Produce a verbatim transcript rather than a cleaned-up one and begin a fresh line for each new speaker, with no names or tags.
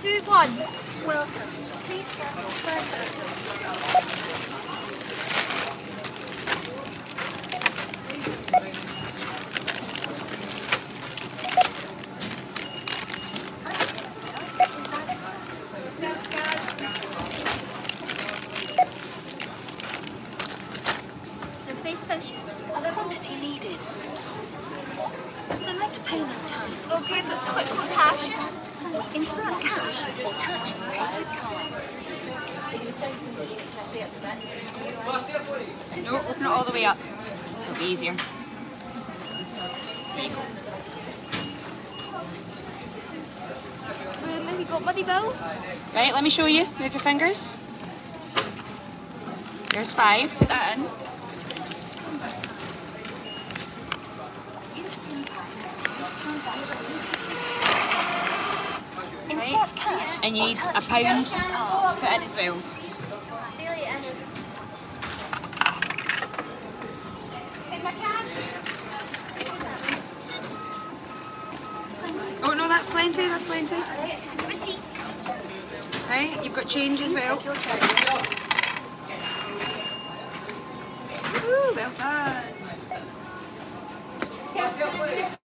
two, one.
Welcome. Please scan your first item.
The face finished.
Quantity needed. Select payment type.
Okay, let's click on cash.
Insert cash or touch credit card.
No, open it all the way up. It'll be easier.
Um, have you got money, Bill?
Right, let me show you. Move your fingers. There's five. Put that in.
Insert cash.
And you
or
need
touch
a pound
credit card.
to put in as well.
Please take your item.
Oh no, that's plenty, that's plenty. Right, you've got change as
Please
well.
take your change.
Woo, well done.